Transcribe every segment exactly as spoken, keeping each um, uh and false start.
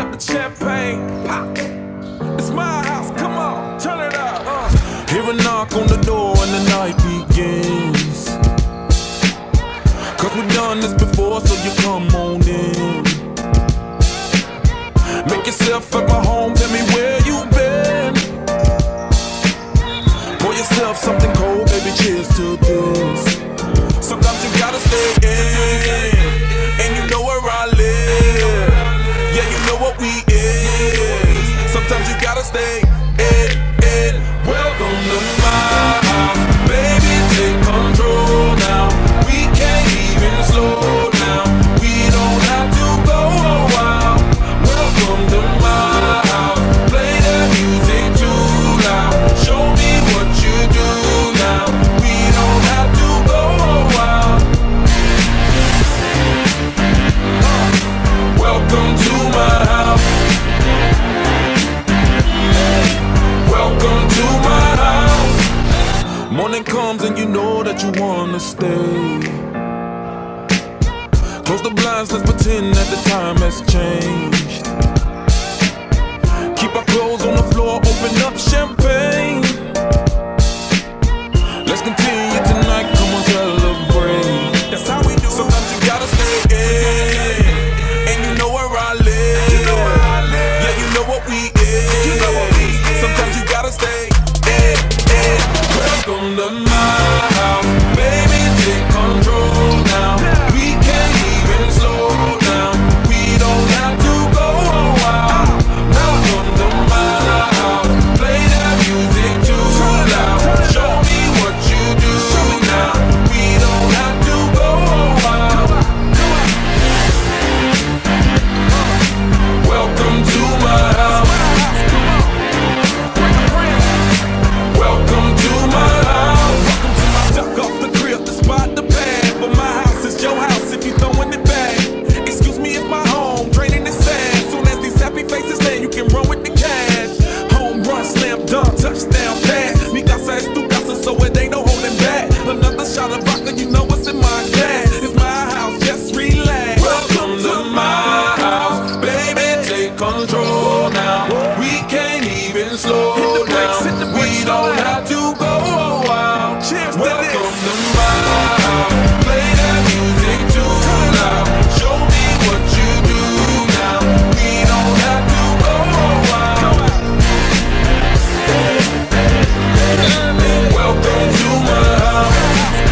got the champagne, pop. It's my house, come on, turn it up. uh. Hear a knock on the door and the night begins. Cause we've done this before, so you come on in. Make yourself at my home, tell me where you been. Pour yourself something cold, baby, cheers to this. Sometimes you gotta stay in, and you know where I live. Yeah, you know what we is. Sometimes you gotta stay in, in. Welcome to my house, baby, take control now. We can't even slow down. We don't have to go a while. Welcome to my house, play that music too loud. Show me what you do now. We don't have to go a while. Welcome to my house. Welcome to my house. Morning comes and you know that you wanna stay. Close the blinds, let's pretend that the time has changed. Keep our clothes on the floor, open up champagne. Let's continue tonight, come on, celebrate. That's how we do. Sometimes you gotta stay in, and you know where I live. You know where I live. Yeah, you know what we is. You know what we is. Sometimes you gotta stay in, in. Welcome to my house, baby, take control now. We can't even slow down. We don't have to go a while. Welcome to my house, play that music too loud. Show me what you do now. We don't have to go a while. Welcome to my house. Welcome to my house. Duck off the crib, the spot, the pad. But my house is your house if you throwing it back. Excuse me if my home draining is sad. Soon as these happy faces land, you can run with the cash. Home run, slam dunk, touchdown pass. Mi casa es tu casa, so it ain't no holding back. Another shot of vodka, you know what's in my glass. It's my house, just relax. Welcome to my house, baby, take control now. We can't even slow down. We don't have to go a while. Cheers to Welcome this. to my house, play that music too loud. Show me what you do now. We don't have to go a while. Welcome to my house.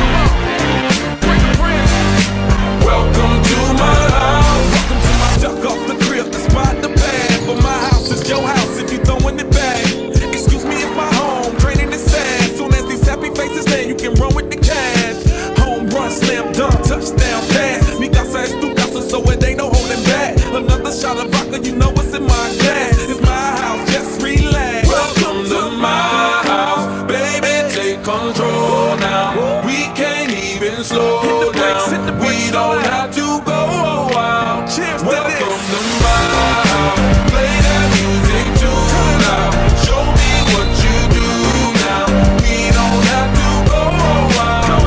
Welcome to my house. Welcome to my duck off the crib, the spot, the pad. But my house is your house if you throwing it back. Excuse me if my home draining is sad. Soon as these happy faces land, you can run with the cash. Home run, slam dunk, touchdown pass. Mi casa es tu casa, so it ain't no holding back. Another shot of vodka, you know what's in my glass. It's my house, just relax. Welcome to my house, baby, take control now. We can't even slow down. We don't have to go a while. Cheers to Welcome this. to my house, play that music too loud. Show me what you do now. We don't have to go a while.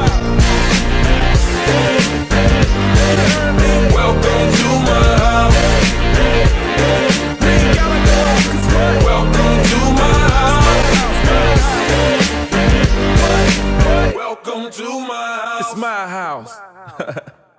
Welcome to my house. Welcome to my house. Welcome to my house. It's my house.